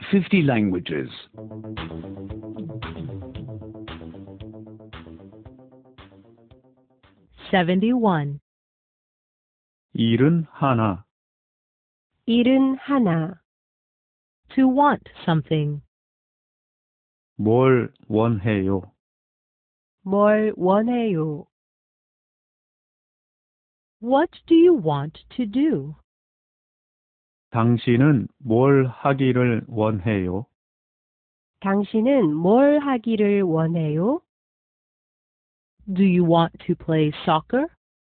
50 languages. 71. 일은 하나, 일은 하나. To want something. 뭘 원해요? 뭘 원해요? What do you want to do? 당신은 뭘 하기를 원해요? 당신은 뭘 하기를 원해요? Do you want to play soccer?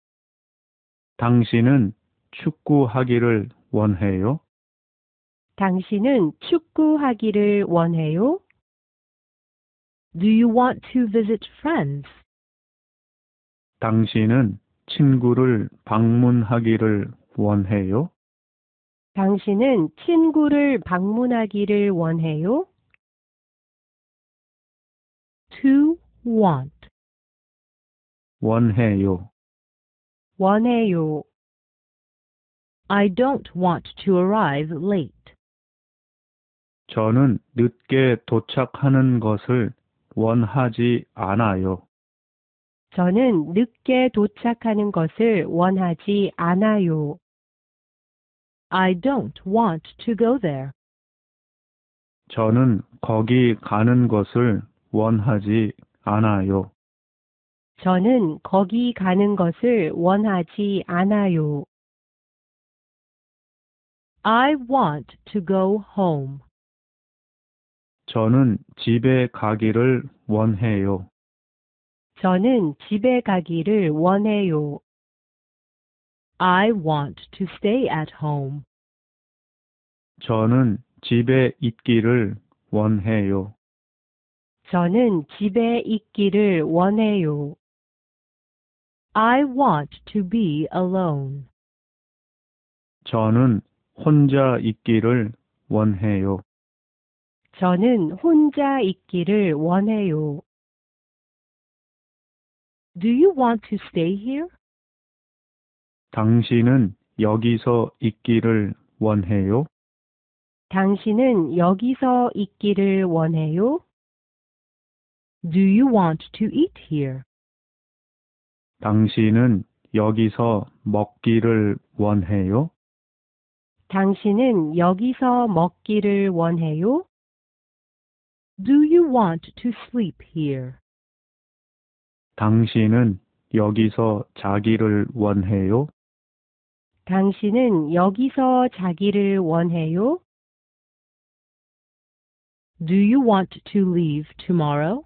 당신은 축구하기를 원해요? 당신은 축구하기를 원해요? Do you want to visit friends? 당신은 친구를 방문하기를 원해요? 당신은 친구를 방문하기를 원해요? To want. 원해요. 원해요. I don't want to arrive late. 저는 늦게 도착하는 것을 원하지 않아요. 저는 늦게 도착하는 것을 원하지 않아요. I don't want to go there. 저는 거기 가는 것을 원하지 않아요. 저는 거기 가는 것을 원하지 않아요. I want to go home. 저는 집에 가기를 원해요. 저는 집에 가기를 원해요. I want to stay at home. 저는 집에 있기를 원해요. 저는 집에 있기를 원해요. I want to be alone. 저는 혼자 있기를 원해요. 저는 혼자 있기를 원해요. Do you want to stay here? 당신은 여기서 있기를 원해요? 당신은 여기서 있기를 원해요? Do you want to eat here? 당신은 여기서 먹기를 원해요? 당신은 여기서 먹기를 원해요? Do you want to sleep here? 당신은 여기서 자기를 원해요? 당신은 여기서 자기를 원해요? Do you want to leave tomorrow?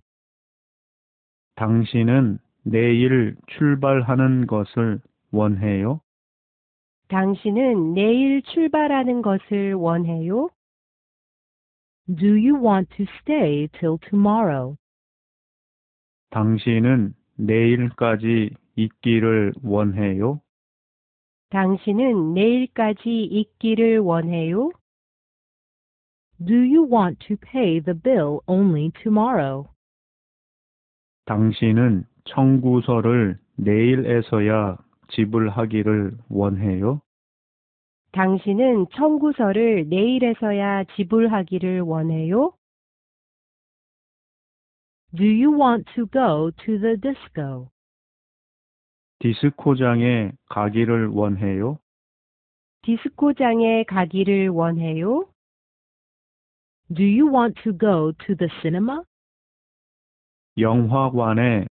당신은 내일 출발하는 것을 원해요? 당신은 내일 출발하는 것을 원해요? Do you want to stay till tomorrow? 당신은 내일까지 있기를 원해요? 당신은 내일까지 있기를 원해요? Do you want to pay the bill only tomorrow? 당신은 청구서를 내일에서야 지불하기를 원해요? 당신은 청구서를 내일에서야 지불하기를 원해요? Do you want to go to the disco? 디스코장에 가기를 원해요? 디스코장에 가기를 원해요? Do you want to go to the cinema? 영화관에